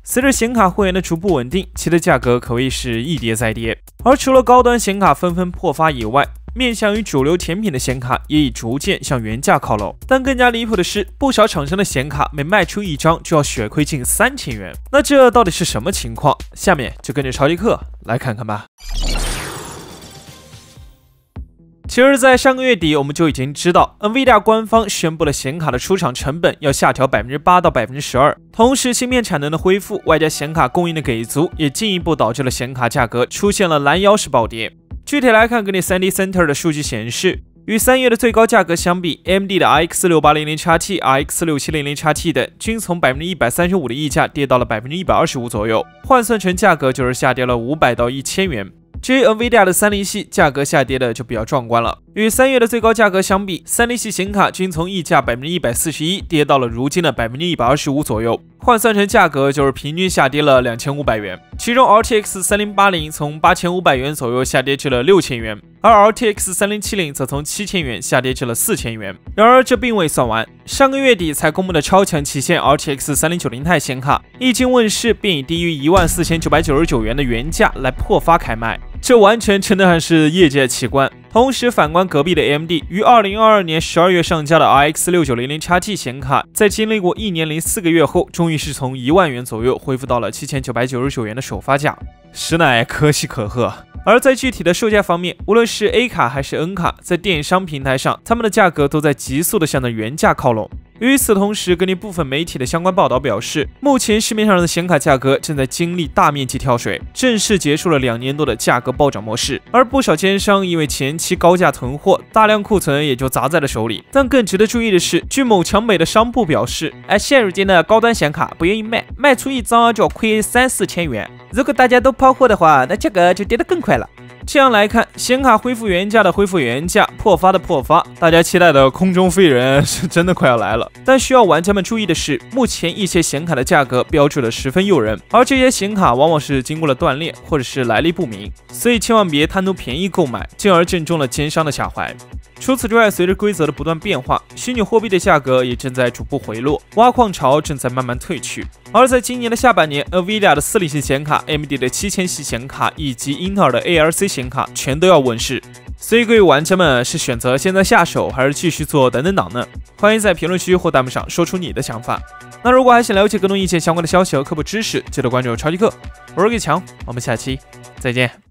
随着显卡货源的逐步稳定，其的价格可谓是一跌再跌。而除了高端显卡纷纷破发以外，面向于主流甜品的显卡也已逐渐向原价靠拢。但更加离谱的是，不少厂商的显卡每卖出一张就要血亏近3000元。那这到底是什么情况？下面就跟着超级客来看看吧。其实，在上个月底，我们就已经知道 ，NVIDIA 官方宣布了显卡的出厂成本要下调8%到12%，同时芯片产能的恢复，外加显卡供应的给足，也进一步导致了显卡价格出现了拦腰式暴跌。具体来看，根据 3D Center 的数据显示，与3月的最高价格相比 ，AMD 的 RX 6800XT、RX 6700XT 等均从135%的溢价跌到了125%左右，换算成价格就是下跌了500到1000元。至于 NVIDIA 的30系价格下跌的就比较壮观了，与3月的最高价格相比，30系显卡均从溢价141%跌到了如今的125%左右，换算成价格就是平均下跌了2500元。其中 RTX 3080从8500元左右下跌至了6000元，而 RTX 3070则从7000元下跌至了4000元。然而这并未算完，上个月底才公布的超强旗舰 RTX 3090 钛显卡一经问世便以低于14999元的原价来破发开卖。这完全称得上是业界奇观。同时，反观隔壁的 AMD， 于2022年12月上架的 RX 6900XT 显卡，在经历过1年零4个月后，终于是从1万元左右恢复到了7999元的首发价，实乃可喜可贺。而在具体的售价方面，无论是 A 卡还是 N 卡，在电商平台上，它们的价格都在急速的向着原价靠拢。与此同时，根据部分媒体的相关报道表示，目前市面上的显卡价格正在经历大面积跳水，正式结束了2年多的价格暴涨模式。而不少奸商因为前期高价囤货，大量库存也就砸在了手里。但更值得注意的是，据某强美的商铺表示，现如今的高端显卡不愿意卖出一张就要亏3-4千元。如果大家都抛货的话，那价格就跌得更快了。这样来看，显卡恢复原价的恢复原价，破发的破发，大家期待的空中飞人是真的快要来了。但需要玩家们注意的是，目前一些显卡的价格标注的十分诱人，而这些显卡往往是经过了锻炼，或者是来历不明，所以千万别贪图便宜购买，进而正中了奸商的下怀。除此之外，随着规则的不断变化，虚拟货币的价格也正在逐步回落，挖矿潮正在慢慢退去。而在今年的下半年 ，NVIDIA 的40系显卡、AMD 的7000系显卡以及英特尔的 ALC 显卡全都要问世。所以各位玩家们是选择现在下手，还是继续做等等党呢？欢迎在评论区或弹幕上说出你的想法。那如果还想了解更多意见相关的消息和科普知识，记得关注超级课，我是给强，我们下期再见。